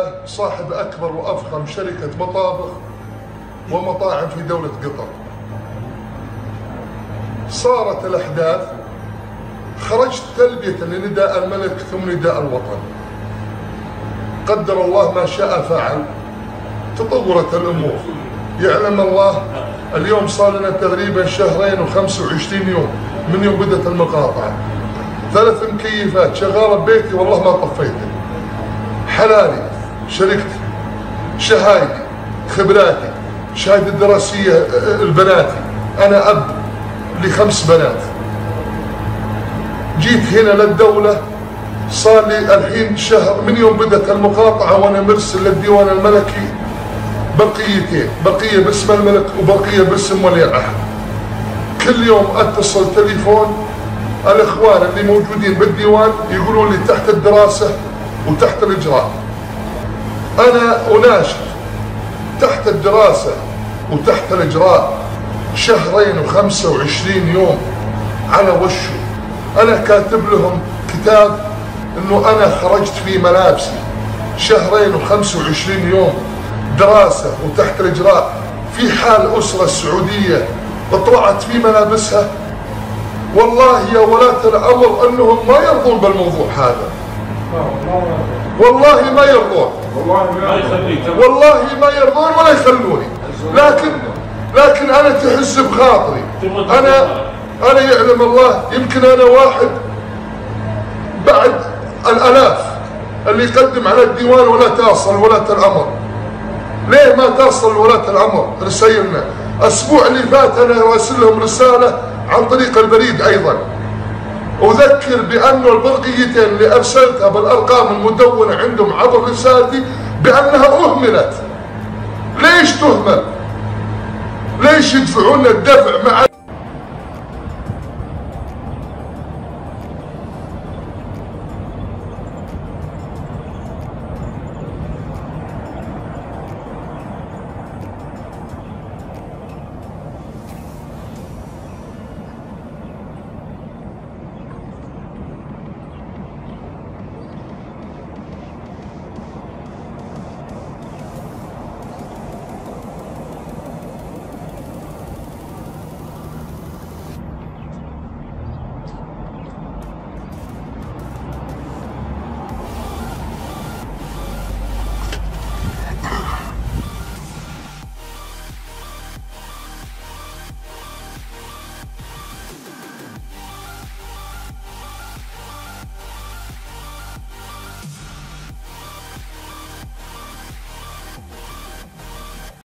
صاحب أكبر وأفخم شركة مطابخ ومطاعم في دولة قطر. صارت الأحداث، خرجت تلبية لنداء الملك ثم نداء الوطن. قدر الله ما شاء فعل، تطورت الأمور. يعلم الله اليوم صار لنا تقريبا شهرين و25 يوم من يوم بدأت المقاطعة. 3 مكيفات شغالة ببيتي والله ما طفيته. حلالي، شركتي، شهايدي، خبراتي، شهادة الدراسية لبناتي. أنا أب ل5 بنات. جيت هنا للدولة، صار لي الحين شهر من يوم بدأت المقاطعة وأنا مرسل للديوان الملكي بقيتين، بقية باسم الملك وبقية باسم ولي العهد. كل يوم أتصل تليفون الإخوان اللي موجودين بالديوان يقولون لي تحت الدراسة وتحت الإجراء. أنا أناشد تحت الدراسة وتحت الإجراء، 2 و25 يوم على وشه. أنا كاتب لهم كتاب إنه أنا خرجت في ملابسي 2 و25 يوم دراسة وتحت الإجراء، في حال أسرة سعودية طلعت في ملابسها. والله يا ولاة الأمر أنهم ما يرضون بالموضوع هذا، والله ما يرضون، والله ما يرضون ولا يخلوني. لكن أنا تحس بخاطري. أنا يعلم الله يمكن أنا واحد بعد الآلاف اللي يقدم على الديوان ولا تصل ولاة الأمر. ليه ما تصل ولاة الأمر رسائلنا؟ الأسبوع اللي فات أنا راسل لهم رسالة عن طريق البريد أيضا، أذكر بأنه البرقيتين اللي أرسلتها بالأرقام المدونة عندهم عبر رسالتي بأنها أهملت. ليش تهمل؟ ليش يدفعون الدفع مع